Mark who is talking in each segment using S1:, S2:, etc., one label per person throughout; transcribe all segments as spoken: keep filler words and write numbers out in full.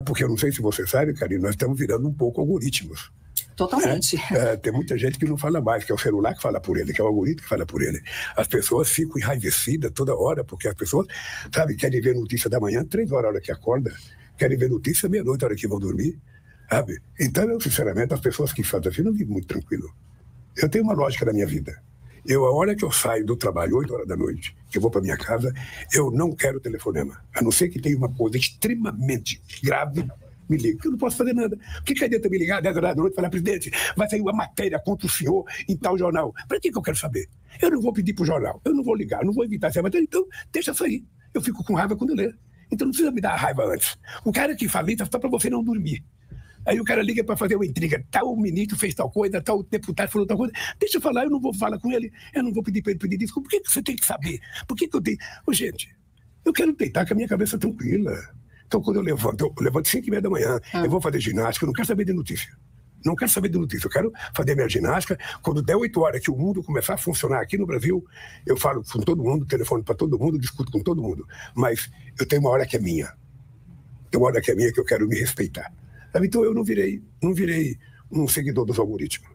S1: Porque eu não sei se você sabe, Karine, nós estamos virando um pouco algoritmos.
S2: Totalmente.
S1: É, é, tem muita gente que não fala mais, que é o celular que fala por ele, que é o algoritmo que fala por ele. As pessoas ficam enraivecidas toda hora, porque as pessoas, sabe, querem ver notícia da manhã, três horas a hora que acorda, querem ver notícia meia-noite a hora que vão dormir, sabe? Então, eu, sinceramente, as pessoas que fazem assim não vivem muito tranquilo. Eu tenho uma lógica na minha vida. Eu, a hora que eu saio do trabalho, oito horas da noite, que eu vou para minha casa, eu não quero telefonema. A não ser que tenha uma coisa extremamente grave, me liga, porque eu não posso fazer nada. O que, que adianta me ligar às dez horas da noite e falar, presidente, vai sair uma matéria contra o senhor em tal jornal? Para que, que eu quero saber? Eu não vou pedir para o jornal, eu não vou ligar, eu não vou evitar essa matéria, então deixa sair. Eu fico com raiva quando eu ler. Então não precisa me dar a raiva antes. O cara que fala isso é só para você não dormir. Aí o cara liga para fazer uma intriga, tal ministro fez tal coisa, tal deputado falou tal coisa. Deixa eu falar, eu não vou falar com ele, eu não vou pedir para ele pedir desculpa. Por que, que você tem que saber? Por que, que eu tenho... Ô, gente, eu quero deitar com a minha cabeça tranquila. Então, quando eu levanto, eu levanto cinco e meia da manhã, ah. eu vou fazer ginástica, eu não quero saber de notícia. Não quero saber de notícia, eu quero fazer minha ginástica. Quando der oito horas que o mundo começar a funcionar aqui no Brasil, eu falo com todo mundo, telefone para todo mundo, discuto com todo mundo. Mas eu tenho uma hora que é minha. Tem uma hora que é minha que eu quero me respeitar. Então eu não virei, não virei um seguidor dos algoritmos.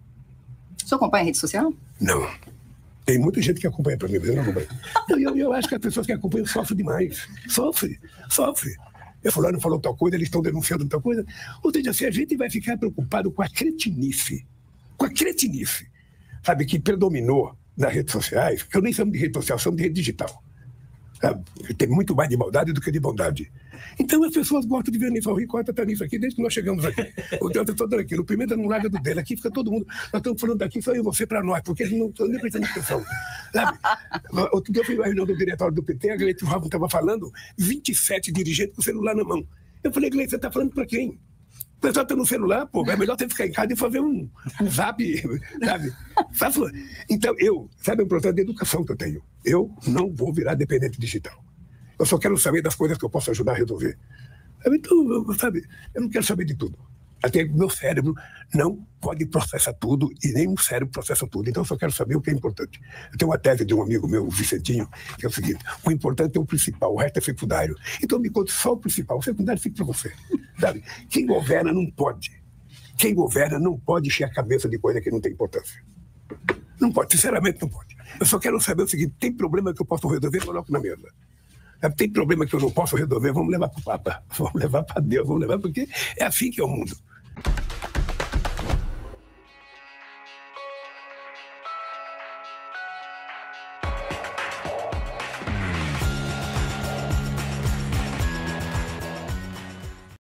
S2: O senhor acompanha a rede social?
S1: Não. Tem muita gente que acompanha para mim, mas eu não acompanho. Eu, eu, eu acho que as pessoas que acompanham sofrem demais. Sofre, sofre. Eu fulano falou tal coisa, eles estão denunciando tal coisa. Ou seja, se a gente vai ficar preocupado com a cretinice, com a cretinice, sabe, que predominou nas redes sociais, que eu nem chamo de rede social, chamo de rede digital. Sabe? Tem muito mais de maldade do que de bondade. Então as pessoas gostam de ver nisso, o Rico está nisso aqui, desde que nós chegamos aqui. O Delta está aqui, o Pimenta não larga do dele, aqui fica todo mundo, nós estamos falando daqui, só eu e você para nós, porque eles não estão nem prestando atenção. Sabe? Outro dia eu fui na reunião do diretório do P T, a Gleisi Hoffmann estava falando, vinte e sete dirigentes com o celular na mão. Eu falei, Gleisi, você está falando para quem? O pessoal está no celular, pô, é melhor você ficar em casa e fazer um, um zap, sabe? Então eu, sabe, é um processo de educação que eu tenho. Eu não vou virar dependente digital. Eu só quero saber das coisas que eu posso ajudar a resolver. Então, sabe, eu não quero saber de tudo. Até meu cérebro não pode processar tudo e nem o cérebro processa tudo. Então eu só quero saber o que é importante. Eu tenho uma tese de um amigo meu, o Vicentinho, que é o seguinte: o importante é o principal, o resto é secundário. Então me conte só o principal, o secundário fica para você. Sabe? Quem governa não pode. Quem governa não pode encher a cabeça de coisa que não tem importância. Não pode, sinceramente não pode. Eu só quero saber o seguinte: tem problema que eu posso resolver, coloco na mesa. Tem problema que eu não posso resolver, vamos levar para o Papa, vamos levar para Deus, vamos levar, porque é assim que é o mundo.